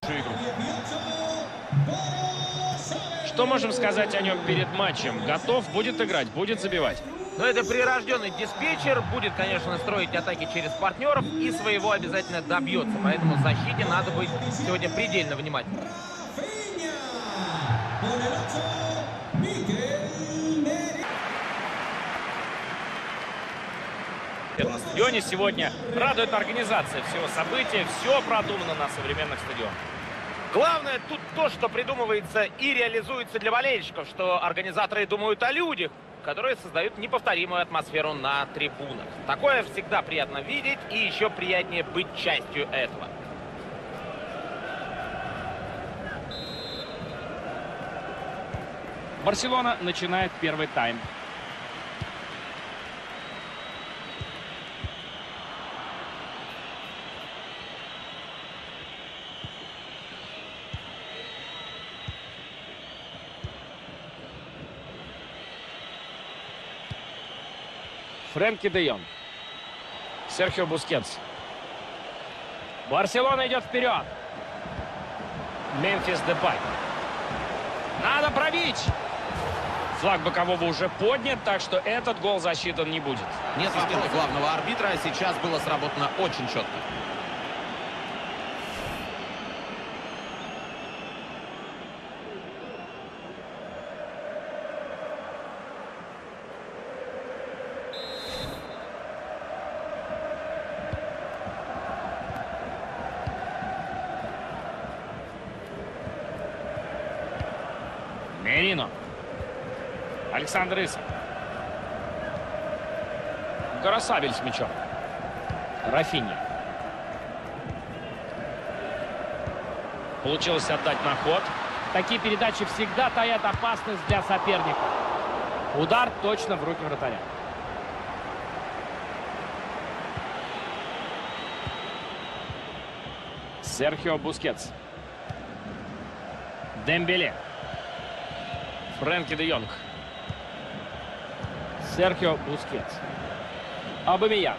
хорошую игру. Что можем сказать о нем перед матчем? Готов, будет играть, будет забивать. Но это прирожденный диспетчер. Будет, конечно, строить атаки через партнеров и своего обязательно добьется. Поэтому в защите надо быть сегодня предельно внимательным. На стадионе сегодня радует организация всего события. Все продумано на современных стадионах. Главное тут то, что придумывается и реализуется для болельщиков, что организаторы думают о людях, которые создают неповторимую атмосферу на трибунах. Такое всегда приятно видеть, и еще приятнее быть частью этого. Барселона начинает первый тайм. Фрэнки де Йонг. Серхио Бускетс. Барселона идет вперед. Мемфис Депай. Надо пробить. Флаг бокового уже поднят, так что этот гол засчитан не будет. Нет вопросов главного арбитра. Сейчас было сработано очень четко. Мерино. Александр Исак. Карасабель с мячом. Рафинья. Получилось отдать на ход. Такие передачи всегда таят опасность для соперника. Удар точно в руки вратаря. Серхио Бускетс. Дембеле. Фрэнки де Йонг. Серхио Бускетс. Абамейянг.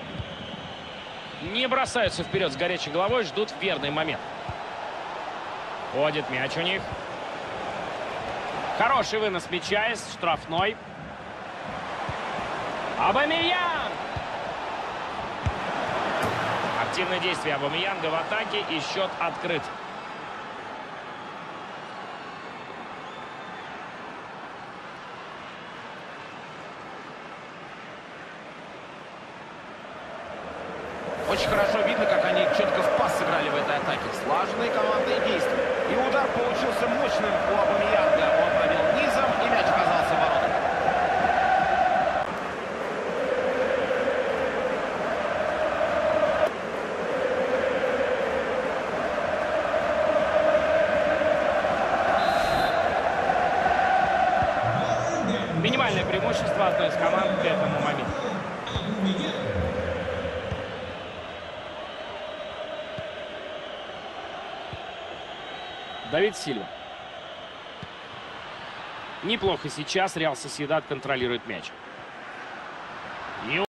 Не бросаются вперед с горячей головой, ждут верный момент. Ходит мяч у них. Хороший вынос мяча из штрафной. Абамейянг! Активное действие Абамейянга в атаке, и счет открыт. Очень хорошо видно, как они четко в пас сыграли в этой атаке. Слаженные командные действия. И удар получился мощным у Абамейянга. Он пробил низом, и мяч оказался в воротах. Минимальное преимущество одной из команд к этому моменту. Давид Сильва. Неплохо сейчас Реал Сосьедад контролирует мяч.